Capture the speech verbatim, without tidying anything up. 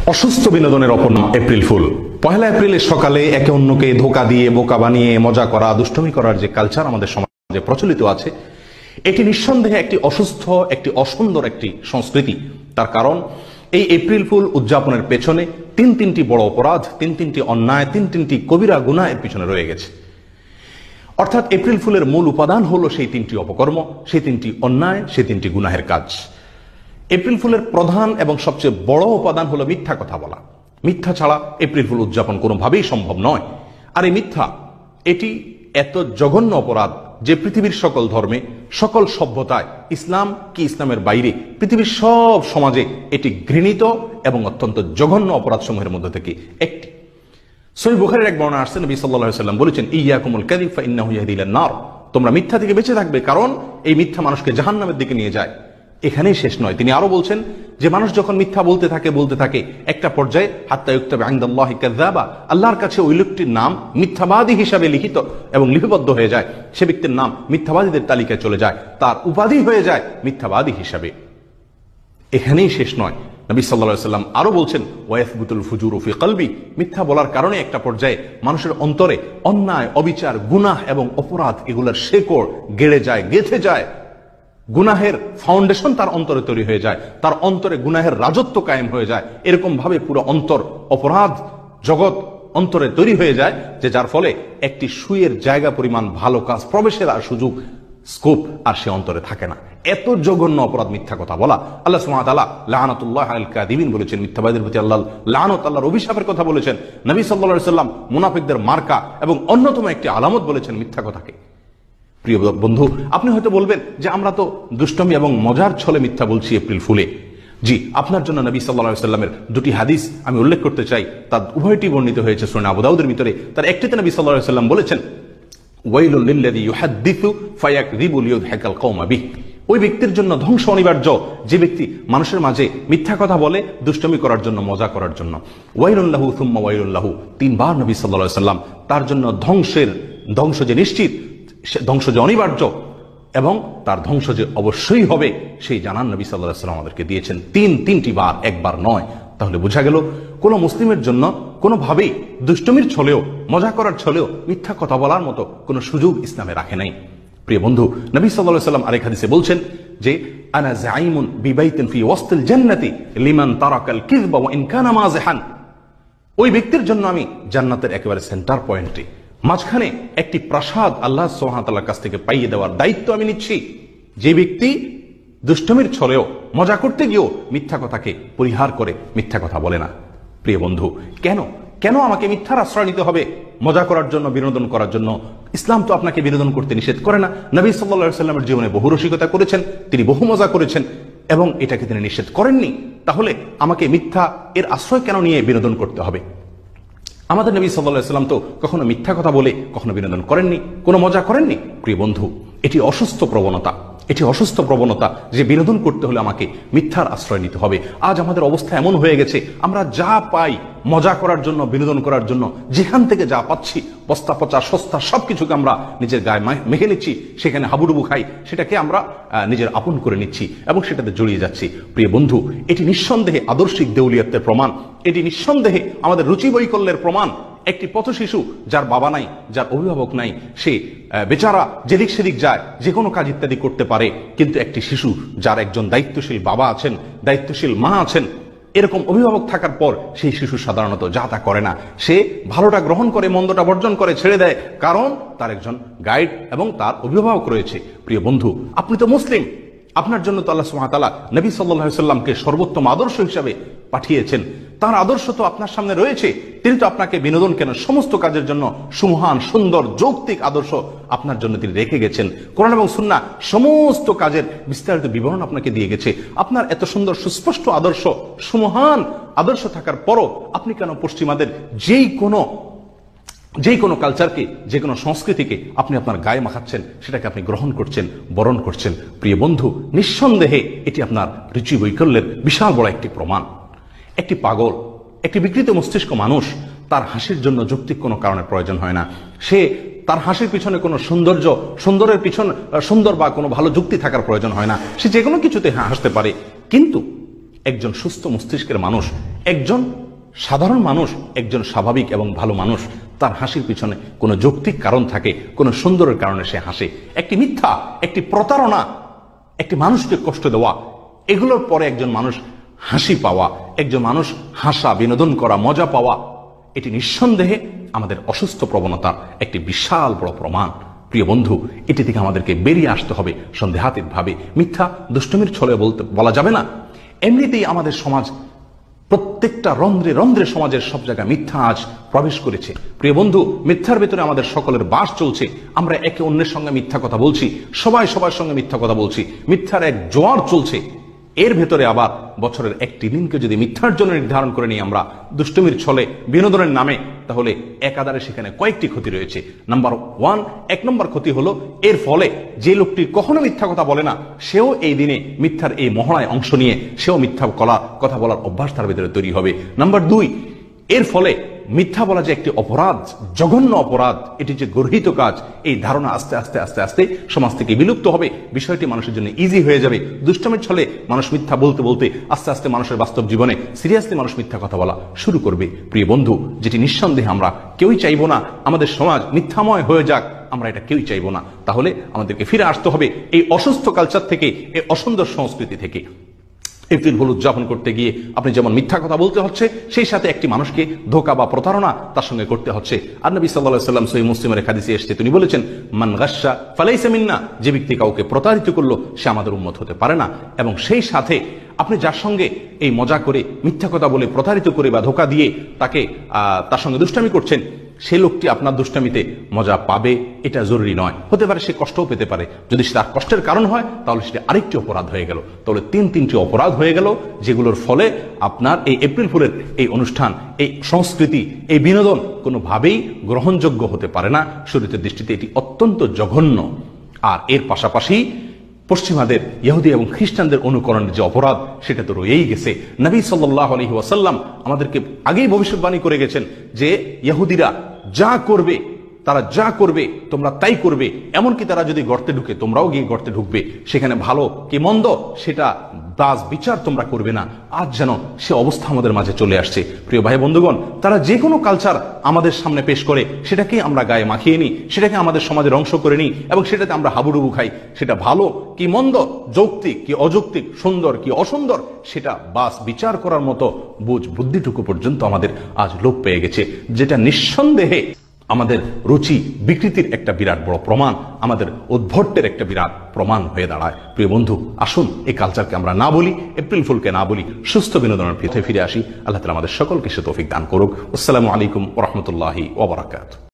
অসুস্থ বিনোদনের অপর নাম এপ্রিল ফুল। পহেলা এপ্রিলের সকালে একে অন্যকে ধোঁকা দিয়ে বোকা বানিয়ে মজা করা, দুষ্টমি করার যে কালচার আমাদের সমাজে প্রচলিত আছে, এটি নিঃসন্দেহে একটি অসুস্থ, একটি অসুন্দর একটি সংস্কৃতি। তার কারণ এই এপ্রিল ফুল উদযাপনের পেছনে তিন তিনটি বড় অপরাধ, তিন তিনটি অন্যায়, তিন তিনটি কবিরা গুনাহ এর পিছনে রয়ে গেছে। অর্থাৎ এপ্রিল ফুলের মূল উপাদান হলো সেই তিনটি অপকর্ম, সেই তিনটি অন্যায়, সেই তিনটি গুনাহের কাজ। এপ্রিল ফুলের প্রধান এবং সবচেয়ে বড় উপাদান হলো মিথ্যা কথা বলা। মিথ্যা ছাড়া এপ্রিল ফুল উদযাপন কোনোভাবেই সম্ভব নয়। আর এই মিথ্যা, এটি এত জঘন্য অপরাধ যে পৃথিবীর সকল ধর্মে, সকল সভ্যতায়, ইসলাম কি ইসলামের বাইরে পৃথিবীর সব সমাজে এটি ঘৃণিত এবং অত্যন্ত জঘন্য অপরাধ সমূহের মধ্যে থেকে একটি। সহিহ বুখারীর এক বর্ণনা আসছে, নবী সাল্লাল্লাহু আলাইহি ওয়াসাল্লাম বলেছেন, ইয়্যাকুমুল কাযিব ফাইন্নাহু ইয়াহদি ইলান নার। তোমরা মিথ্যা থেকে বেঁচে থাকবে, কারণ এই মিথ্যা মানুষকে জাহান্নামের দিকে নিয়ে যায়। এখানেই শেষ নয়, তিনি আরো বলছেন যে মানুষ যখন মিথ্যা বলতে থাকে বলতে থাকে একটা পর্যায়ে হাত্তা ইউকতাবা ইনদাল্লাহি কাযযাবা, আল্লাহর কাছে ওই লোকটির নাম মিথ্যাবাদী হিসাবে লিখিত এবং লিপিবদ্ধ হয়ে যায়। সে ব্যক্তির নাম মিথ্যাবাদীদের তালিকায় চলে যায়, তার উপাধি হয়ে যায় মিথ্যাবাদী হিসাবে। এখানেই শেষ নয়, নবী সাল্লাল্লাহু আলাইহি ওয়াসাল্লাম আরো বলছেন, ওয়ায়াসবুতুল ফুজুরু ফি কলবি। মিথ্যা বলার কারণে একটা পর্যায়ে মানুষের অন্তরে অন্যায়, অবিচার, গুনাহ এবং অপরাধ এগুলোর শেকড় গেড়ে যায়, গেঁথে যায়। গুনাহের ফাউন্ডেশন তার অন্তরে তৈরি হয়ে যায়, তার অন্তরে গুনাহের রাজত্ব কায়েম হয়ে যায়। এরকম ভাবে পুরো অন্তর অপরাধ জগৎ অন্তরে তৈরি হয়ে যায়, যে যার ফলে একটি সুইয়ের জায়গা পরিমাণ ভালো কাজ প্রবেশের আর সুযোগ, স্কোপ আর সে অন্তরে থাকে না। এত জঘন্য অপরাধ মিথ্যা কথা বলা। আল্লাহ সুবহানাহু ওয়া তাআলা লানাতুল্লাহ আলাল কাযিবিন বলেছেন, মিথ্যাবাদীদের প্রতি আল্লাহ লানত, আল্লাহর অভিশাপের কথা বলেছেন। নবী সাল্লাল্লাহু আলাইহি ওয়াসাল্লাম মুনাফিকদের মার্কা এবং অন্যতম একটি আলামত বলেছেন মিথ্যা কথাকে। প্রিয় বন্ধু, আপনি হয়তো বলবেন যে আমরা তো দুষ্টমি এবং মজার ছলে মিথ্যা বলছি এপ্রিল ফুলে। জি, আপনার জন্য নবী সাল্লাল্লাহু আলাইহি ওয়াসাল্লামের দুটি হাদিস আমি উল্লেখ করতে চাই। তার উভয়টি বর্ণিত হয়েছে সুনান আবু দাউদের ভিতরে। তার একটিতে নবী সাল্লাল্লাহু আলাইহি ওয়াসাল্লাম বলেছেন, ওয়াইলুল লিল্লাযী ইউহাদ্দিসু ফায়াকযিবু লিইউযহিকাল কওমা বিহি। ওই ব্যক্তির জন্য ধ্বংস অনিবার্য যে ব্যক্তি মানুষের মাঝে মিথ্যা কথা বলে দুষ্টমি করার জন্য, মজা করার জন্য। ওয়াইলুল লাহু সুম্মা ওয়াইলুল লাহু, তিনবার নবী সাল্লাল্লাহু আলাইহি ওয়াসাল্লাম তার জন্য ধ্বংসের, ধ্বংস যে নিশ্চিত, ধ্বংস যে অনিবার্য এবং তার ধ্বংস যে অবশ্যই হবে, সেই জানান নবী সাল্লাল্লাহু আলাইহি ওয়াসাল্লাম আমাদেরকে দিয়েছেন তিন তিনটি বার, একবার নয়। তাহলে বোঝা গেল কোন মুসলিমের জন্য কোনোভাবেই দুষ্টমির ছলেও, মজা করার ছলেও মিথ্যা কথা বলার মতো কোনো সুযোগ ইসলামে রাখে নাই। প্রিয় বন্ধু, নবী সাল্লাল্লাহু আলাইহি ওয়াসাল্লাম আরেক হাদিসে বলছেন যে, আনা যাইমুন বিবাইতিন ফি ওয়াসতিল জান্নাতি লিমান তারাকাল কিযবা ওয়া ইন কানা মাযিহান। ওই ব্যক্তির জন্য আমি জান্নাতের একেবারে সেন্টার পয়েন্টে, মাঝখানে একটি প্রাসাদ আল্লাহ সুবহানাহু ওয়া তাআলার কাছ থেকে পাইয়ে দেওয়ার দায়িত্ব আমি নিচ্ছি। যে ব্যক্তি দুষ্টমির ছলেও, মজা করতে গিয়েও মিথ্যা কথাকে পরিহার করে মিথ্যা কথা বলে না। প্রিয় বন্ধু, কেন কেন আমাকে মিথ্যার আশ্রয় নিতে হবে মজা করার জন্য, বিনোদন করার জন্য? ইসলাম তো আপনাকে বিনোদন করতে নিষেধ করে না। নবী সাল্লাল্লাহু আলাইহি ওয়াসাল্লামের জীবনে বহু রসিকতা করেছেন, তিনি বহু মজা করেছেন এবং এটাকে তিনি নিষেধ করেননি। তাহলে আমাকে মিথ্যা এর আশ্রয় কেন নিয়ে বিনোদন করতে হবে? আমাদের নবী সাল্লাল্লাহু আলাইহি ওয়াসাল্লাম তো কখনো মিথ্যা কথা বলে কখনো বিনোদন করেননি, কোনো মজা করেননি। প্রিয় বন্ধু, এটি অসুস্থ প্রবণতা, এটি অসুস্থ প্রবণতা যে বিনোদন করতে হলে আমাকে মিথ্যার আশ্রয় নিতে হবে। আজ আমাদের অবস্থা এমন হয়ে গেছে, আমরা যা পাই মজা করার জন্য, বিনোদন করার জন্য, যেখান থেকে যা পাচ্ছি বস্তা পচা সস্তা সবকিছুকে আমরা নিজের গায়ে মেখে নিচ্ছি, সেখানে হাবুডুবু খাই, সেটাকে আমরা নিজের আপন করে নিচ্ছি এবং সেটাতে জড়িয়ে যাচ্ছি। প্রিয় বন্ধু, এটি নিঃসন্দেহে আদর্শিক দেউলিয়াত্বের প্রমাণ, এটি নিঃসন্দেহে আমাদের রুচি বৈকল্যের প্রমাণ। একটি পথ শিশু যার বাবা নাই, যার অভিভাবক নাই, সে বেচারা যেদিক সেদিক যায়, যে কোনো কাজ ইত্যাদি করতে পারে। কিন্তু একটি শিশু যার একজন দায়িত্বশীল বাবা আছেন, দায়িত্বশীল মা আছেন, এরকম অভিভাবক থাকার পর সেই শিশু সাধারণত যা তা করে না। সে ভালোটা গ্রহণ করে, মন্দটা বর্জন করে, ছেড়ে দেয়, কারণ তার একজন গাইড এবং তার অভিভাবক রয়েছে। প্রিয় বন্ধু, আপনি তো মুসলিম, আপনার জন্য তো আল্লাহ সুবহানাহু ওয়া তাআলা নবী সাল্লাল্লাহু আলাইহি ওয়াসাল্লামকে সর্বোত্তম আদর্শ হিসাবে পাঠিয়েছেন। তার আদর্শ তো আপনার সামনে রয়েছে, তিনি তো আপনাকে বিনোদন কেন, সমস্ত কাজের জন্য সুমহান, সুন্দর, যৌক্তিক আদর্শ আপনার জন্য তিনি রেখে গেছেন। কোরআন এবং সুন্নাহ সমস্ত কাজের বিস্তারিত বিবরণ আপনাকে দিয়ে গেছে। আপনার এত সুন্দর সুস্পষ্ট আদর্শ, সুমহান আদর্শ থাকার পরও আপনি কেন পশ্চিমাদের যেই কোনো যেই কোনো কালচারকে, যে কোনো সংস্কৃতিকে আপনি আপনার গায়ে মাখাচ্ছেন, সেটাকে আপনি গ্রহণ করছেন, বরণ করছেন? প্রিয় বন্ধু, নিঃসন্দেহে এটি আপনার রুচি বৈকল্যের বিশাল বড় একটি প্রমাণ। একটি পাগল, একটি বিকৃত মস্তিষ্ক মানুষ, তার হাসির জন্য যৌক্তিক কোনো কারণের প্রয়োজন হয় না। সে তার হাসির পিছনে কোনো সৌন্দর্য, সুন্দরের পিছন সুন্দর বা কোনো ভালো যুক্তি থাকার প্রয়োজন হয় না। সে যে কোনো কিছুতে হাসতে পারে। কিন্তু একজন সুস্থ মস্তিষ্কের মানুষ, একজন সাধারণ মানুষ, একজন স্বাভাবিক এবং ভালো মানুষ, তার হাসির পিছনে কোনো যৌক্তিক কারণ থাকে, কোনো সুন্দরের কারণে সে হাসে। একটি মিথ্যা, একটি প্রতারণা, একটি মানুষকে কষ্ট দেওয়া, এগুলোর পরে একজন মানুষ হাসি পাওয়া, একজন মানুষ হাসা, বিনোদন করা, মজা পাওয়া, এটি নিঃসন্দেহে আমাদের অসুস্থ প্রবণতার একটি বিশাল বড় প্রমাণ। প্রিয় বন্ধু, এটি থেকে আমাদেরকে বেরিয়ে আসতে হবে সন্দেহাতীত ভাবে। মিথ্যা দুষ্টমির ছলে বলতে বলা যাবে না। এমনিতেই আমাদের সমাজ, প্রত্যেকটা রন্ধ্রে রন্ধ্রে সমাজের সব জায়গায় মিথ্যা আজ প্রবেশ করেছে। প্রিয় বন্ধু, মিথ্যার ভেতরে আমাদের সকলের বাস চলছে। আমরা একে অন্যের সঙ্গে মিথ্যা কথা বলছি, সবাই সবার সঙ্গে মিথ্যা কথা বলছি, মিথ্যার এক জোয়ার চলছে। এর ভেতরে আবার বছরের একটি দিনকে যদি মিথ্যার জন্য নির্ধারণ করে নিই আমরা দুষ্টমির ছলে, বিনোদনের নামে, তাহলে একাধারে সেখানে কয়েকটি ক্ষতি রয়েছে। নাম্বার ওয়ান, এক নম্বর ক্ষতি হলো এর ফলে যে লোকটি কখনো মিথ্যা কথা বলে না, সেও এই দিনে মিথ্যার এই মহড়ায় অংশ নিয়ে সেও মিথ্যা কলা কথা বলার অভ্যাস তার ভেতরে তৈরি হবে। নাম্বার দুই, এর ফলে মিথ্যা বলা যে একটি অপরাধ, জঘন্য অপরাধ, এটি যে গর্হিত কাজ, এই ধারণা আস্তে আস্তে আস্তে আস্তে সমাজ থেকে বিলুপ্ত হবে। বিষয়টি মানুষের জন্য ইজি হয়ে যাবে। দুষ্টমির ছলে মানুষ মিথ্যা বলতে বলতে আস্তে আস্তে মানুষের বাস্তব জীবনে সিরিয়াসলি মানুষ মিথ্যা কথা বলা শুরু করবে। প্রিয় বন্ধু, যেটি নিঃসন্দেহে আমরা কেউই চাইবো না আমাদের সমাজ মিথ্যাময় হয়ে যাক, আমরা এটা কেউই চাইবো না। তাহলে আমাদেরকে ফিরে আসতে হবে এই অসুস্থ কালচার থেকে, এই অসুন্দর সংস্কৃতি থেকে। এপ্রিল ফুল উদযাপন করতে গিয়ে আপনি যেমন মিথ্যা কথা বলতে হচ্ছে, সেই সাথে একটি মানুষকে ধোঁকা বা প্রতারণা তার সঙ্গে করতে হচ্ছে। আর নবী সাল্লাল্লাহু আলাইহি ওয়াসাল্লাম সহিহ মুসলিমের হাদিসে এসেছে, তিনি বলেছেন, মান গাশশা ফালাইসা মিন্না, যে ব্যক্তি কাউকে প্রতারিত করলো সে আমাদের উম্মত হতে পারে না। এবং সেই সাথে আপনি যার সঙ্গে এই মজা করে, মিথ্যা কথা বলে, প্রতারিত করে বা ধোঁকা দিয়ে তাকে তার সঙ্গে দুষ্টামি করছেন, সে লোকটি আপনার দুষ্টামিতে মজা পাবে এটা জরুরি নয়। হতে পারে সে কষ্টও পেতে পারে। যদি তার কষ্টের কারণ হয় তাহলে সেটা আরেকটি অপরাধ হয়ে গেল। তাহলে তিন তিনটি অপরাধ হয়ে গেল, যেগুলোর ফলে আপনার এই এপ্রিল ফুলের এই অনুষ্ঠান, এই সংস্কৃতি, এই বিনোদন কোনোভাবেই গ্রহণযোগ্য হতে পারে না। শরীয়তের দৃষ্টিতে এটি অত্যন্ত জঘন্য। আর এর পাশাপাশি পশ্চিমাদের, ইহুদি এবং খ্রিস্টানদের অনুকরণের যে অপরাধ, সেটা তো রয়েই গেছে। নবী সাল্লাল্লাহু আলাইহি ওয়াসাল্লাম আমাদেরকে আগেই ভবিষ্যৎবাণী করে গেছেন যে ইহুদিরা যা করবে, তারা যা করবে তোমরা তাই করবে, এমনকি তারা যদি গর্তে ঢুকে তোমরাও গিয়ে গর্তে ঢুকবে, সেখানে ভালো কি মন্দ সেটা দাস বিচার তোমরা করবে না। আজ যেন সে অবস্থা আমাদের মাঝে চলে আসছে। প্রিয় ভাই বন্ধুগণ, তারা যে কোনো কালচার আমাদের সামনে পেশ করে সেটাকে আমরা গায়ে মাখিয়ে নিই, সেটাকে আমাদের সমাজের অংশ করে নিই এবং সেটাতে আমরা হাবুডুবু খাই। সেটা ভালো কি মন্দ, যৌক্তিক কি অযৌক্তিক, সুন্দর কি অসুন্দর, সেটা বাস বিচার করার মতো বুঝ বুদ্ধিটুকু পর্যন্ত আমাদের আজ লোপ পেয়ে গেছে, যেটা নিঃসন্দেহে আমাদের রুচি বিকৃতির একটা বিরাট বড় প্রমাণ, আমাদের উদ্ভটের একটা বিরাট প্রমাণ হয়ে দাঁড়ায়। প্রিয় বন্ধু, আসুন এই কালচারকে আমরা না বলি, এপ্রিল ফুলকে না বলি, সুস্থ বিনোদনের পথে ফিরে আসি। আল্লাহ তাআলা আমাদের সকলকে সে তৌফিক দান করুক। আসসালামু আলাইকুম ওয়া রাহমাতুল্লাহি ওয়া বারাকাতুহু।